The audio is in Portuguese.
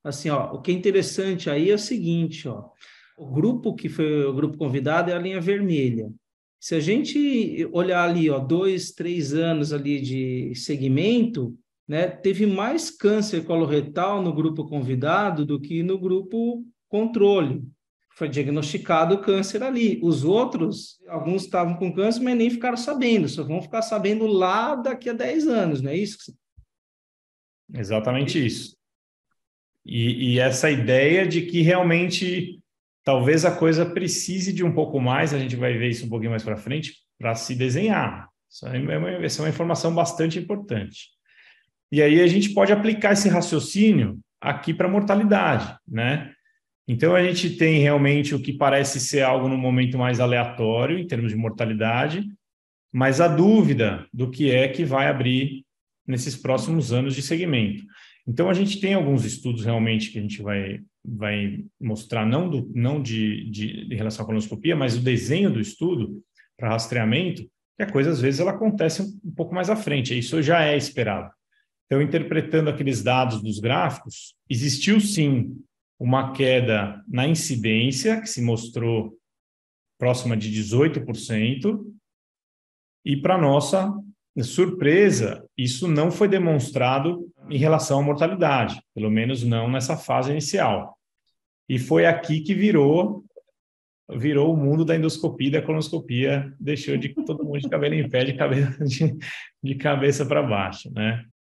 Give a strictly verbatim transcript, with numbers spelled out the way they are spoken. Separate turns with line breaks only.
assim, ó, o que é interessante aí é o seguinte, ó, o grupo que foi o grupo convidado é a linha vermelha. Se a gente olhar ali, ó, dois, três anos ali de segmento, né, teve mais câncer coloretal no grupo convidado do que no grupo controle. Foi diagnosticado o câncer ali. Os outros, alguns estavam com câncer, mas nem ficaram sabendo, só vão ficar sabendo lá daqui a dez anos, não é isso?
Exatamente isso. E, e essa ideia de que realmente talvez a coisa precise de um pouco mais, a gente vai ver isso um pouquinho mais para frente, para se desenhar. Isso é uma, essa é uma informação bastante importante. E aí a gente pode aplicar esse raciocínio aqui para a mortalidade, né? Então a gente tem realmente o que parece ser algo no momento mais aleatório em termos de mortalidade, mas a dúvida do que é que vai abrir nesses próximos anos de segmento. Então, a gente tem alguns estudos realmente que a gente vai, vai mostrar, não, do, não de, de, de relação à colonoscopia, mas o desenho do estudo para rastreamento, que a coisa, às vezes, ela acontece um, um pouco mais à frente, isso já é esperado. Então, interpretando aqueles dados dos gráficos, existiu, sim, uma queda na incidência, que se mostrou próxima de dezoito por cento, e, para nossa surpresa, isso não foi demonstrado em relação à mortalidade, pelo menos não nessa fase inicial. E foi aqui que virou virou o mundo da endoscopia e da colonoscopia, deixou de todo mundo de cabelo em pé, de cabeça, de, de cabeça para baixo, né?